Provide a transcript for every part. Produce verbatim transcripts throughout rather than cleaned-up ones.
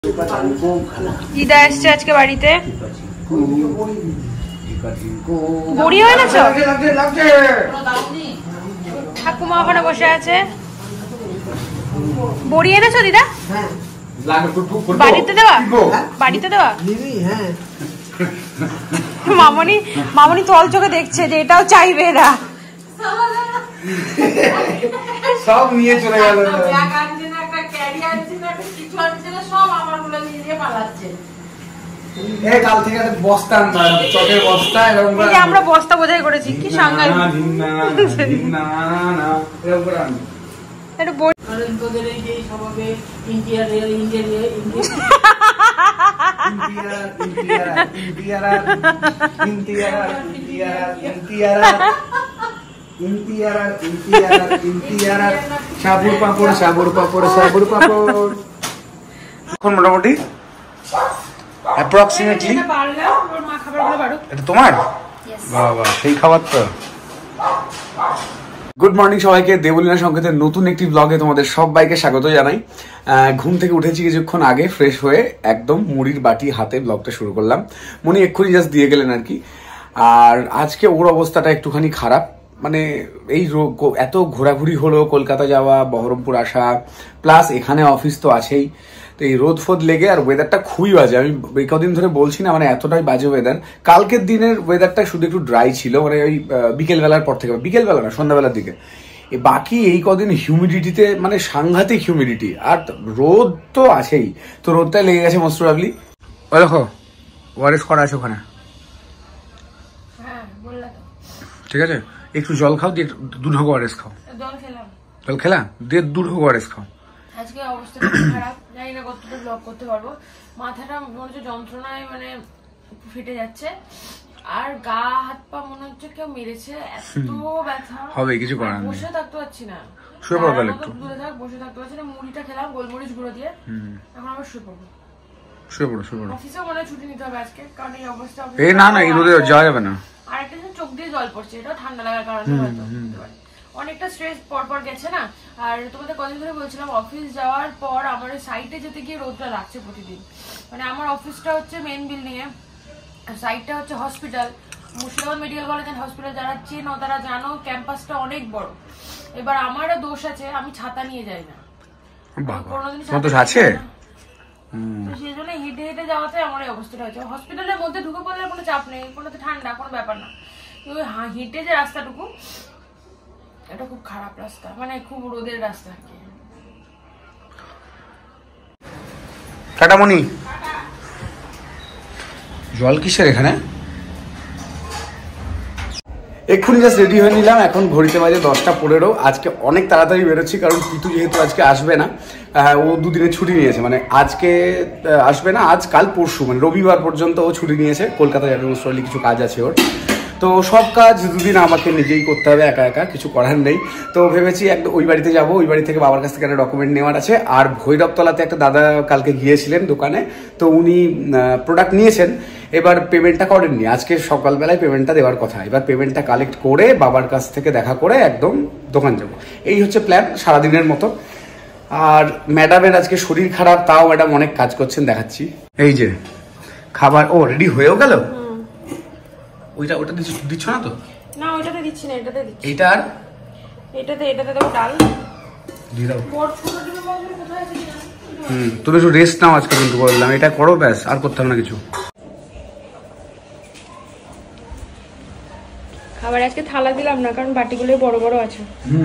দিদা এসছে আজকে বাড়িতে। বড়ি হয়ে গেছে, ঠাকুমা ওখানে বসে আছে। বড়ি এনেছো দিদা? বাড়িতে দেওয়া, বাড়িতে দেওয়া। মামনি মামনি তল চোখে দেখছে যে এটাও চাইবে এরা। সব নিয়ে চলে গেল। আমরা বস্তা বোঝাই করেছি, কি সাংঘাতিক। সাবুর পাপড় সাবুর পাপড় সাবুর পাপড়। এখন মোটামুটি অ্যাপ্রক্সিমেটলি এটা তোমার বাবা, সেই খাবার তো। গুড মর্নিং সবাইকে, দেবলীনা সংকেতের নতুন একটি ব্লগে তোমাদের সবাইকে স্বাগত জানাই। ঘুম থেকে উঠেছি কিছুক্ষণ আগে, ফ্রেশ হয়ে একদম মুড়ির বাটি হাতে ব্লগটা শুরু করলাম। মনি এক্ষুনি জাস্ট দিয়ে গেলেন আর কি। আর আজকে ওর অবস্থাটা একটুখানি খারাপ, মানে এই এত ঘোরাঘুরি হলো, কলকাতা যাওয়া, বহরমপুর আসা, প্লাস এখানে অফিস তো আছেই, তো এই রোদ ফোদ লেগে আর ওয়েদারটা খুবই বাজে। আমি এই কদিন ধরে বলছি না, মানে এতটাই বাজে ওয়েদার। কালকের দিনের ওয়েদারটা শুধু একটু ড্রাই ছিল, মানে ওই বিকেলবেলার পর থেকে, বিকেলবেলা না সন্ধ্যাবেলার দিকে। বাকি এই কদিন হিউমিডিটিতে মানে সাংঘাতিক হিউমিডিটি, আর রোদ তো আছেই, তো রোদটা লেগে গেছে মোস্ট প্রবাবলি। ও দেখো ওয়ারেস করা আছে ওখানে, ঠিক আছে। একটু জল খাও, দিয়ে দু ঢোক ওয়ারেস খাও। জল খেলাম, জল খেলা দিয়ে দু ঢোক ওয়ারেস খাও। আজকে অবস্থা খারাপ, জানি না কতটা ব্লগ করতে পারবো। মাথাটা মনে হচ্ছে যন্ত্রণায় মানে ফেটে যাচ্ছে, আর গা হাত পা মনে হচ্ছে কেউ মেরেছে, এত ব্যথা হবে, কিছু করার নেই। বসে থাকতে পারছি না, শুয়ে পড়ো তাহলে একটু। দূরে থাক, বসে থাকতে পারছি না। মুড়িটা খেলাম গোলমরিচ গুঁড়ো দিয়ে, এখন আবার শুয়ে পড়বো। শুয়ে পড়ো, শুয়ে পড়ো। অফিসেও মনে ছুটি নিতে হবে আজকে, কারণ এই অবস্থা। এই না না, এই রোদে যাওয়া যাবে না। আর একটা চোখ দিয়ে জল পড়ছে, এটা ঠান্ডা লাগার কারণে হয়তো। অনেকটা স্ট্রেস পরপর গেছে না। আর তোমাদের কদিন ধরে বলছিলাম, অফিস যাওয়ার পর আমার সাইটে যেতে গিয়ে রোদটা লাগছে প্রতিদিন। মানে আমার অফিসটা হচ্ছে মেন বিল্ডিং এ, সাইটটা হচ্ছে hospital, Murshidabad medical college and hospital. যারা চেনো তারা জানো, ক্যাম্পাসটা অনেক বড়। এবার আমারও দোষ আছে, আমি ছাতা নিয়ে যাই না কোনোদিন, আছে সেই জন্য হেঁটে হেঁটে যাওয়াতে আমার এই অবস্থাটা হয়েছে। হসপিটালের মধ্যে ঢুকে পড়লে কোনো চাপ নেই, কোনো ঠান্ডা, কোনো ব্যাপার না। কিন্তু হেঁটে যে রাস্তাটুকু, এটা খুব খারাপ রাস্তা, মানে খুব রোদের রাস্তা। কাটামনি জল কিসের এখানে? এক্ষুনি জাস্ট রেডি হয়ে নিলাম, এখন ঘড়িতে বাজে দশটা পনেরো। আজকে অনেক তাড়াতাড়ি বেরোচ্ছি, কারণ পিতু যেহেতু আজকে আসবে না, ও দুদিনের ছুটি নিয়েছে। মানে আজকে আসবে না, আজ কাল পরশু, মানে রবিবার পর্যন্ত ও ছুটি নিয়েছে। কলকাতা যাবে মোস্টলি, কিছু কাজ আছে ওর। তো সব কাজ দুদিন আমাকে নিজেই করতে হবে, একা একা, কিছু করার নেই। তো ভেবেছি একদম ওই বাড়িতে যাবো, ওই বাড়ি থেকে বাবার কাছ থেকে একটা ডকুমেন্ট নেওয়ার আছে। আর ভৈরবতলাতে একটা দাদা কালকে গিয়েছিলেন দোকানে, তো উনি প্রোডাক্ট নিয়েছেন, এবার পেমেন্টটা করেননি। আজকে সকালবেলায় পেমেন্টটা দেওয়ার কথা, এবার পেমেন্টটা কালেক্ট করে বাবার কাছ থেকে দেখা করে একদম দোকান যাবো। এই হচ্ছে প্ল্যান সারাদিনের মতো। আর ম্যাডামের আজকে শরীর খারাপ, তাও ম্যাডাম অনেক কাজ করছেন, দেখাচ্ছি। এই যে খাবার, ও রেডি হয়েও গেল। ওইটা ওটা দিচ্ছ না তো? না ওইটাতে দিচ্ছি না, এটাতে দিচ্ছি। এইটা আর এটাতে এটাতে দেবো ডাল দিয়ে দাও। হুম, তুমি একটু রেস্ট নাও আজকে, কিন্তু বললাম এটা করো, ব্যাস, আর করতে হবে না কিছু। খাবার আজকে থালা দিলাম না, কারণ বাটিগুলো বড় বড় আছে।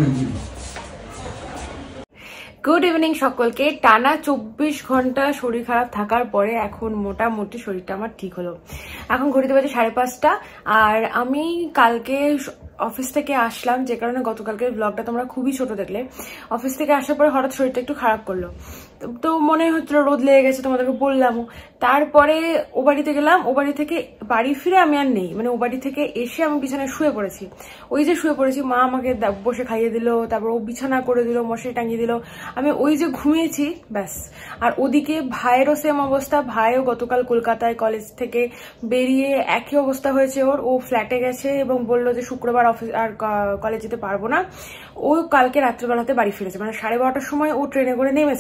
গুড ইভিনিং সকলকে। টানা চব্বিশ ঘন্টা শরীর খারাপ থাকার পরে এখন মোটামুটি শরীরটা আমার ঠিক হলো। এখন ঘড়িতে বাজে সাড়ে পাঁচটা। আর আমি কালকে অফিস থেকে আসলাম, যে কারণে গতকালকের ব্লগটা তোমরা খুবই ছোট দেখলে। অফিস থেকে আসার পরে হঠাৎ শরীরটা একটু খারাপ করলো, তো মনে হচ্ছিল রোদ লেগে গেছে, তোমাদেরকে বললামও। তারপরে ও বাড়িতে গেলাম, ও বাড়ি থেকে বাড়ি ফিরে আমি আর নেই, মানে ও বাড়ি থেকে এসে আমি বিছানায় শুয়ে পড়েছি। ওই যে শুয়ে পড়েছি, মা আমাকে বসে খাইয়ে দিল, তারপর ও বিছানা করে দিল, মশারি টাঙিয়ে দিল, আমি ওই যে ঘুমিয়েছি ব্যাস। আর ওদিকে ভাইয়েরও সেম অবস্থা, ভাইও গতকাল কলকাতায় কলেজ থেকে বেরিয়ে একই অবস্থা হয়েছে ওর। ও ফ্ল্যাটে গেছে এবং বললো যে শুক্রবার অফিস আর কলেজ যেতে পারবো না। ও কালকে রাত্রেবেলাতে বাড়ি ফিরেছে, মানে সাড়ে বারোটার সময় ও ট্রেনে করে নেমেছে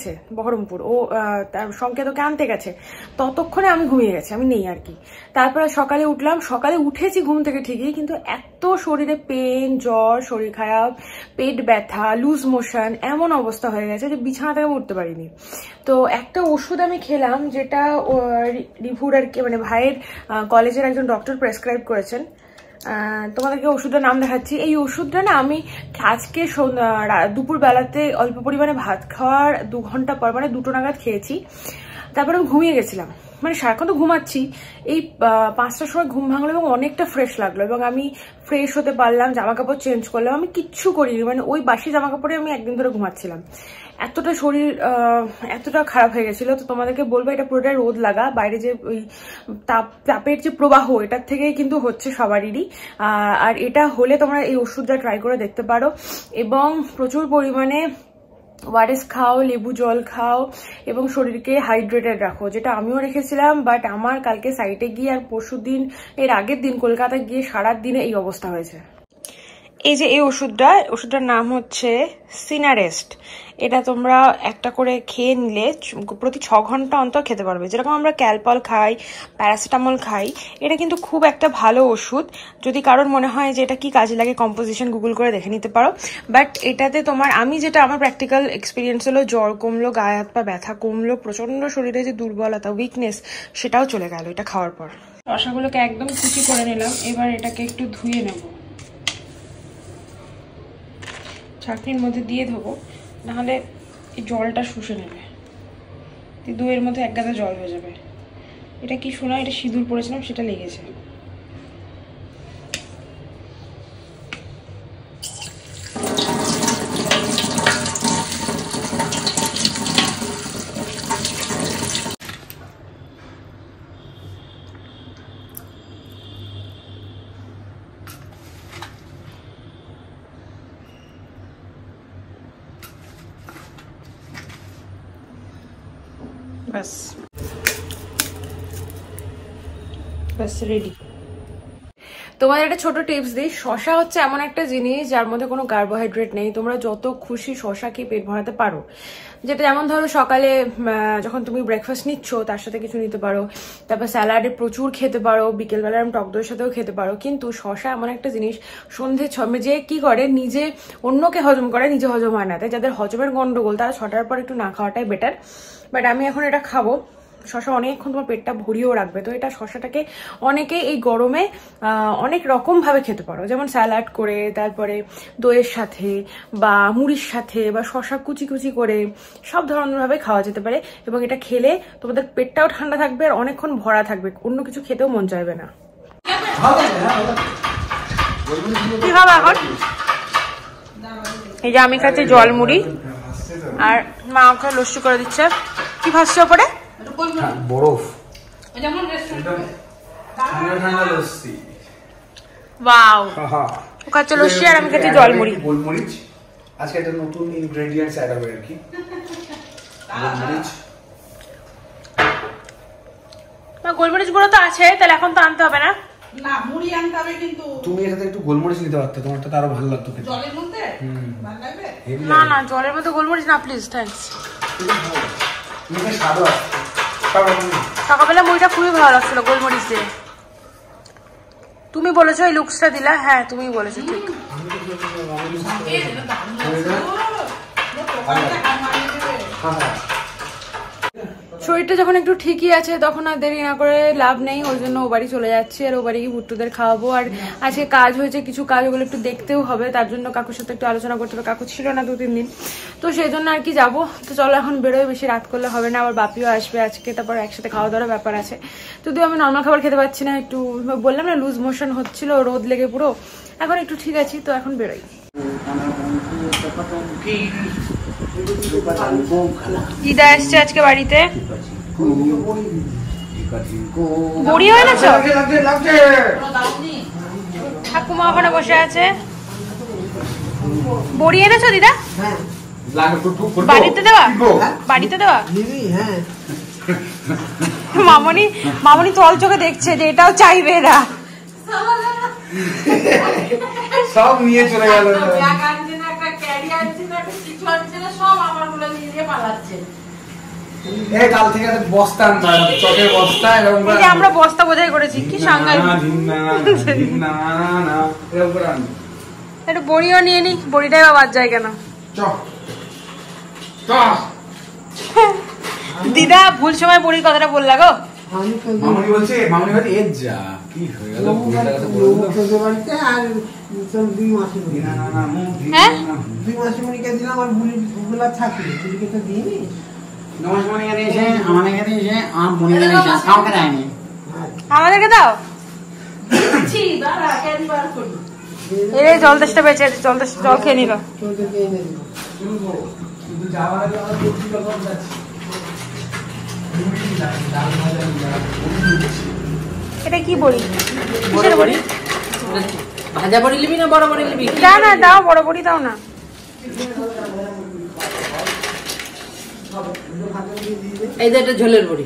বহরমপুর, ও তার সংকেতকে আনতে গেছে, ততক্ষণে আমি ঘুমিয়ে গেছি, আমি নেই আর কি। তারপরে সকালে উঠলাম, সকালে উঠেছি ঘুম থেকে ঠিকই, কিন্তু এত শরীরে পেন, জ্বর, শরীর খারাপ, পেট ব্যথা, লুজ মোশন, এমন অবস্থা হয়ে গেছে যে বিছানা থেকে উঠতে পারিনি। তো একটা ওষুধ আমি খেলাম, যেটা রিভুর আর কি মানে ভাইয়ের কলেজের একজন ডক্টর প্রেসক্রাইব করেছেন। তোমাদেরকে ওষুধটার নাম দেখাচ্ছি। এই ওষুধটা না আমি আজকে দুপুর বেলাতে অল্প পরিমাণে ভাত খাওয়ার দু ঘন্টা পর মানে দুটো নাগাদ খেয়েছি। তারপরে আমি ঘুমিয়ে গেছিলাম, মানে সারাক্ষণ তো ঘুমাচ্ছি। এই পাঁচটার সময় ঘুম ভাঙলো এবং অনেকটা ফ্রেশ লাগলো এবং আমি ফ্রেশ হতে পারলাম, জামা কাপড় চেঞ্জ করলাম, আমি কিচ্ছু করিনি, মানে ওই বাসি জামা কাপড়ে আমি একদিন ধরে ঘুমাচ্ছিলাম। এতটা শরীর এতটা খারাপ হয়ে গেছিল। তো তোমাদেরকে বলবো এটা পুরোটাই রোদ লাগা, বাইরে যে ওই তাপ তাপের যে প্রবাহ এটার থেকেই কিন্তু হচ্ছে সবারই। আর এটা হলে তোমরা এই ওষুধটা ট্রাই করে দেখতে পারো এবং প্রচুর পরিমাণে ওয়ারেস খাও, লেবু জল খাও এবং শরীরকে হাইড্রেটেড রাখো, যেটা আমিও রেখেছিলাম। বাট আমার কালকে সাইটে গিয়ে আর পরশু দিন এর আগের দিন কলকাতা গিয়ে সারা দিনে এই অবস্থা হয়েছে। এই যে এই ওষুধটা, ওষুধটার নাম হচ্ছে সিনারেস্ট। এটা তোমরা একটা করে খেয়ে নিলে প্রতি ছ ঘন্টা অন্তর খেতে পারবে। যেরকম আমরা ক্যালপল খাই, প্যারাসিটামল খাই, এটা কিন্তু খুব একটা ভালো ওষুধ। যদি কারোর মনে হয় যে এটা কি কাজে লাগে, কম্পোজিশন গুগল করে দেখে নিতে পারো। বাট এটাতে তোমার, আমি যেটা আমার প্র্যাকটিক্যাল এক্সপিরিয়েন্স হলো, জ্বর কমলো, গায়ে হাত পা ব্যথা কমলো, প্রচন্ড শরীরে যে দুর্বলতা, উইকনেস, সেটাও চলে গেল এটা খাওয়ার পর। রসাগুলোকে একদম কুচি করে নিলাম, এবার এটাকে একটু ধুয়ে নেব, ছাঁকনির মধ্যে দিয়ে দেবো, নাহলে এই জলটা শুষে নেবে, দুয়ের মধ্যে এক গাদা জল হয়ে যাবে। এটা কি শোনা, এটা সিঁদুর পরেছিলাম সেটা লেগেছে। बस बस रेडी। তোমাদের একটা ছোট টিপস দিই, শশা হচ্ছে এমন একটা জিনিস যার মধ্যে কোনো কার্বোহাইড্রেট নেই। তোমরা যত খুশি শশা খেয়ে পেট ভরাতে পারো। যেটা যেমন ধরো সকালে যখন তুমি ব্রেকফাস্ট নিচ্ছ তার সাথে কিছু নিতে পারো, তারপর স্যালাডে প্রচুর খেতে পারো, বিকেলবেলা টক দইয়ের সাথেও খেতে পারো। কিন্তু শশা এমন একটা জিনিস সন্ধ্যে ছমে যে কি করে, নিজে অন্যকে হজম করে, নিজে হজম হয় না। তাই যাদের হজমের গন্ডগোল তারা ছটার পর একটু না খাওয়াটাই বেটার। বাট আমি এখন এটা খাবো। শশা অনেকক্ষণ তোমার পেটটা ভরিয়েও রাখবে। তো এটা শশাটাকে অনেকে এই গরমে অনেক রকম ভাবে খেতে পারো, যেমন স্যালাড করে, তারপরে দইয়ের সাথে বা মুড়ির সাথে, বা শশা কুচি কুচি করে, সব ধরনের ভাবে খাওয়া যেতে পারে। এবং এটা খেলে তোমাদের পেটটাও ঠান্ডা থাকবে আর অনেকক্ষণ ভরা থাকবে, অন্য কিছু খেতেও মন চাইবে না। কি খাবো এখন? এই যে আমি খাচ্ছি জল মুড়ি, আর মা ওকে লস্যি করে দিচ্ছে। কি ভাসছে ওপরে? বরফ। ওয়াও, ও খাচ্ছে লস্যি আর আমি খাচ্ছি জল মুড়ি। গোলমরিচ আজকে একটা নতুন ইনগ্রেডিয়েন্টস অ্যাড হবে আর কি। গোলমরিচ, না গোলমরিচ গুঁড়ো তো আছে, তাহলে এখন তো আনতে হবে না। না, মুড়ি আনতে হবে। কিন্তু তুমি এটাতে একটু গোলমরিচ নিতে পারতে, তোমারটা তো আরো ভালো লাগতো খেতে। জলের মধ্যে ভালো লাগবে? না না, জলের মধ্যে গোলমরিচ না প্লিজ, থ্যাঙ্কস। সকালবেলা মুড়িটা খুবই ভালো লাগছিল গোলমরিচ দিয়ে। তুমি বলেছো এই লুকসটা দিলা, হ্যাঁ তুমি বলেছো, ঠিক। শরীরটা যখন একটু ঠিকই আছে তখন আর দেরি না করে লাভ নেই, ওই জন্য ও বাড়ি চলে যাচ্ছে। আর ও বাড়ি গিয়ে ভুট্টুদের খাওয়াবো। আর আজকে কাজ হয়েছে কিছু, কাজ ওগুলো একটু দেখতেও হবে, তার জন্য কাকুর সাথে একটু আলোচনা করতে হবে। কাকু ছিল না দু তিন দিন, তো সেই জন্য আর কি যাবো। তো চলো এখন বেরোয়, বেশি রাত করলে হবে না, আবার বাপিও আসবে আজকে, তারপর একসাথে খাওয়া দাওয়ার ব্যাপার আছে। যদিও আমি নর্মাল খাবার খেতে পারছি না, একটু বললাম না লুজ মোশন হচ্ছিল, রোদ লেগে পুরো, এখন একটু ঠিক আছি। তো এখন বেরোই। দিদা আসছে আজকে বাড়িতে। বড়ি হয়ে গেছে, ঠাকুমা ওখানে বসে আছে। বড়ি এনেছো দিদা? বাড়িতে দেওয়া, বাড়িতে দেওয়া। মামনি মামনি তল চোখে দেখছে যে এটাও চাইবে এরা। সব নিয়ে চলে গেল। সব আমার গুলো নিয়ে পালাচ্ছে। এই কাল থেকে একটা বস্তা আনতে হয়, চটের বস্তা এরকম করে। এই যে আমরা বস্তা বোঝাই করেছি, কি সাংঘাতিক। এরকম করে আনবো। একটু বড়িও নিয়ে নি, বড়িটাই বা বাদ যায় কেন? চ চ দিদা ভুল সময় বড়ির কথাটা বললা গো। মামুনি বলছে, মামুনি বলছে এ যা কি হয়ে গেল, বড়িটার কথা বলে দিল। আর দুই মাসে না না না মুখ দিই হ্যাঁ? না। দুই মাসে মনিকে দিলাম, আমার বুড়িগুলা থাকি বুড়িকে তো দিইনি। নমস্কার এখানে এসে আমাদের এখানে এসে আমার বোন এখানে এসে কাউকে দেয়নি। আমাদেরকে দাও। ছি দাঁড়া কেন বার করি এই জল তেষ্টা পেয়েছে, জল তেষ্টা জল খেয়ে নিল। তোদেরকে এনে দিল। শুরু করো কিন্তু যাওয়ার আগে আমরা দেখছি কখন যাচ্ছি। এটা কি বড়ি? কিসের বড়ি? ভাজা বড়ি নিবি না বড় বড়ি নিবি? না না দাও, বড় বড়ি দাও না। এই যে এটা ঝোলের বড়ি।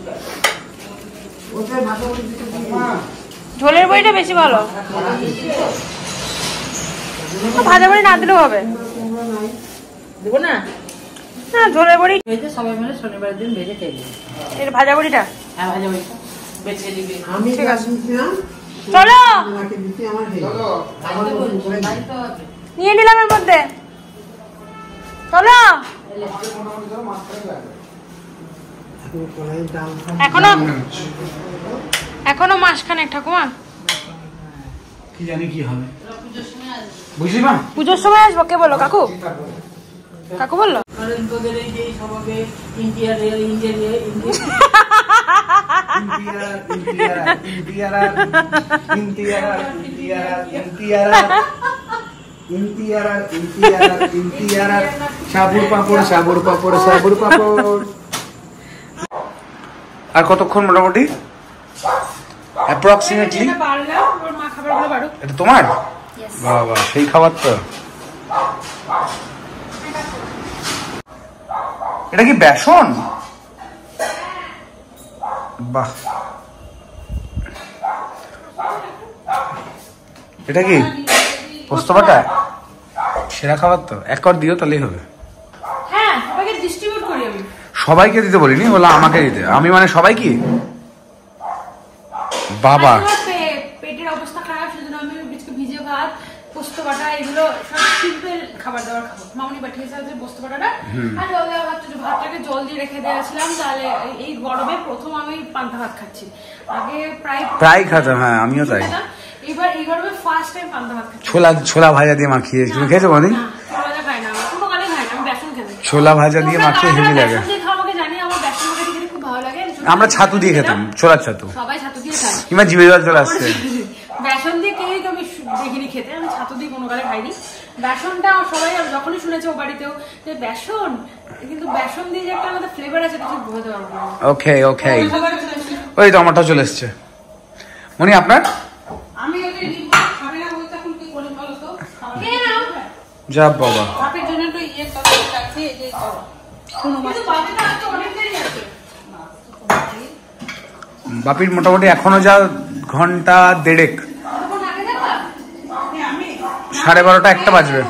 ওদের ভাষা বলে দিতে ঝোলের বড়িটা বেশি ভালো। ভাজা বড়ি না দিলেও হবে। দেবো না? না ঝোলের বড়ি। ভেজে সবাই মিলে শনিবার দিন ভেজে খেয়ে দিবি। এটা ভাজা বড়িটা। হ্যাঁ ভাজা বড়িটা বেছে দিবি। আমি ঠিক আছে। দিয়েছিলাম, চলো ওনাকে দিতে আমার হয়ে গেল। বাড়িতে হবে। নিয়ে নিলাম এর মধ্যে। চলো এখন কড়াই ডাল এখনো এখনো মাসখানেক ঠাকুমা। কি জানি কি হবে, বুঝলি মা? পুজোর সময় আসবো। কে বললো? কাকু? কাকু বললো? কারণ তোদের এই যে সবাবে ইন্ডিয়ার ইন্ডিয়ার সাবুর পাপড়, সাবুর পাপড়, সাবুর পাপড়। আর কতক্ষণ মোটামুটি অ্যাপ্রক্সিমেটলি? এটা তোমার? বাবা সেই খাবার তো। এটা কি বেসন? বাহ, এটা কি পোস্ত বাটা? সেরা খাবার তো, এক কর দিও তাহলেই হবে। হ্যাঁ, সবাইকে ডিস্ট্রিবিউট করি আমি। সবাইকে দিতে বলিনি, বললো আমাকে দিতে। আমি মানে সবাই কি বাবা? পেটের অবস্থা খারাপ, সেজন্য আমি ভিজে ভাত, পোস্ত বাটা, এগুলো সব সিম্পল খাবার দাবার খাবো। মামনি পাঠিয়েছে যে পোস্ত বাটাটা, আর ভাতটাকে জল দিয়ে রেখে দিয়েছিলাম। তাহলে এই গরমে প্রথম আমি পান্তা ভাত খাচ্ছি। আগে প্রায় প্রায় খাতাম, হ্যাঁ আমিও তাই। এবার এই গরমে ফার্স্ট টাইম পান্তা ভাত খাচ্ছি। ছোলা ছোলা ভাজা দিয়ে মাখিয়ে, তুমি খেয়েছো কোনদিন? ছোলা ভাজা খাই না, আমি কোনো কালে খাই না, আমি বেসন খেতে। ছোলা ভাজা দিয়ে মাখিয়ে হেভি লাগে। আমাকে জানি আমার বেসন ভাজা খেতে খুব ভালো লাগে। আমরা ছাতু দিয়ে খেতাম, ছোলার ছাতু। সবাই ছাতু দিয়ে খায়। কিংবা জিভে জল চলে আসছে। বেসন দিয়ে কেউই তো আমি দেখিনি খেতে, আমি ছাতু দিয়ে কোনো কালে খাইনি। বেসনটা সবাই যখনই শুনেছে ও বাড়িতেও যে বেসন, কিন্তু বেসন দিয়ে যে একটা আমাদের ফ্লেভার আছে, ঠিক বোঝাতে পারবো না। ওকে ওকে, ওই তো আমারটা চলে এসছে। মনি আপনার? আমি ওদের খাবে না বলতে এখন কি করি বলো তো? যা বাবা, বাপের জন্য তো ইয়ে তরকারি আছে, এই যে করো। কোনো মাছ বাপির মোটামুটি এখনো যা ঘন্টা দেড়েক, সাড়ে বারোটা একটা বাজবে।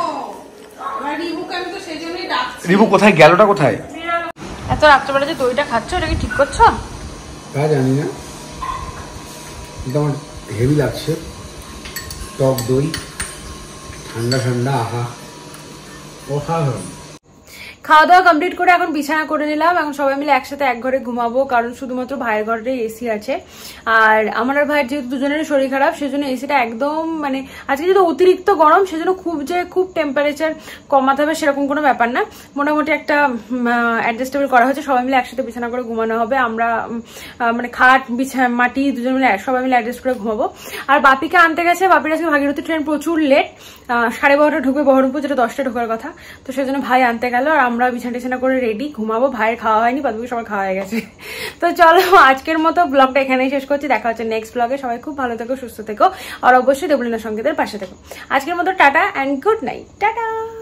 রিবু কোথায় গেলটা কোথায়? এত রাত্রেবেলা যে দইটা খাচ্ছ, এটা কি ঠিক করছো? তা জানি না, কিন্তু আমার হেভি লাগছে। টক দই, ঠান্ডা ঠান্ডা, আহা অসাধারণ। খাওয়া দাওয়া কমপ্লিট করে এখন বিছানা করে নিলাম। এখন সবাই মিলে একসাথে এক ঘরে ঘুমাবো, কারণ শুধুমাত্র ভাইয়ের ঘরে এসি আছে। আর আমার আর ভাইয়ের যেহেতু দুজনেরই শরীর খারাপ, সেজন্য এসিটা একদম মানে আজকে যেহেতু অতিরিক্ত গরম, সেজন্য খুব যে খুব টেম্পারেচার কমাতে হবে সেরকম কোনো ব্যাপার না। মোটামুটি একটা অ্যাডজাস্টেবল করা হয়েছে, সবাই মিলে একসাথে বিছানা করে ঘুমানো হবে। আমরা মানে খাট বিছানা মাটি দুজন মিলে সবাই মিলে অ্যাডজাস্ট করে ঘুমাবো। আর বাপিকে আনতে গেছে, বাপির আজকে ভাগীরথী ট্রেন প্রচুর লেট, সাড়ে বারোটা ঢুকবে বহরমপুর, যেটা দশটা ঢোকার কথা। তো সেজন্য ভাই আনতে গেল, আর আমরা বিছানা টিছানা করে রেডি ঘুমাবো। ভাইয়ের খাওয়া হয়নি, বাদবাকি সবাই খাওয়া হয়ে গেছে। তো চলো আজকের মতো ব্লগটা এখানেই শেষ করছি। দেখা হচ্ছে নেক্সট ব্লগে। সবাই খুব ভালো থেকো, সুস্থ থেকো, আর অবশ্যই দেবলীনা সংগীতের পাশে থেকো। আজকের মতো tata and good night. Tata.